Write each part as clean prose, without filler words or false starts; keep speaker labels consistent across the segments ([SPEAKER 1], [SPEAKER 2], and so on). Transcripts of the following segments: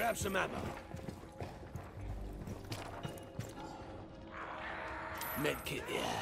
[SPEAKER 1] Grab some ammo. Medkit, yeah.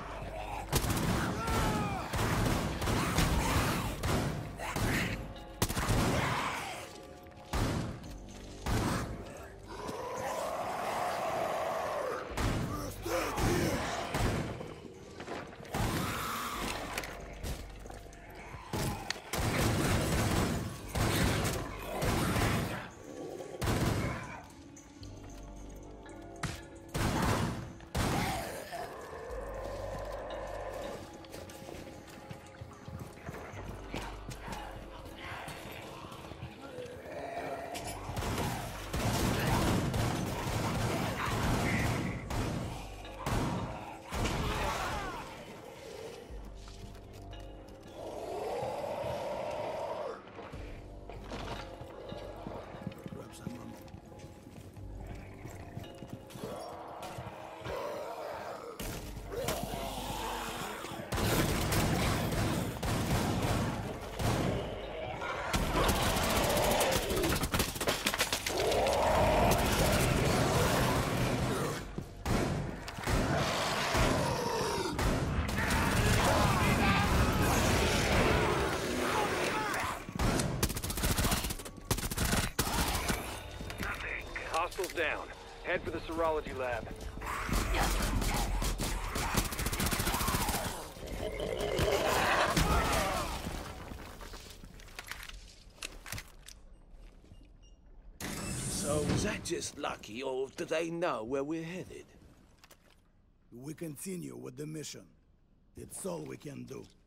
[SPEAKER 2] Hostiles down. Head for the serology lab.
[SPEAKER 1] So, was that just lucky, or do they know where we're headed?
[SPEAKER 3] We continue with the mission. It's all we can do.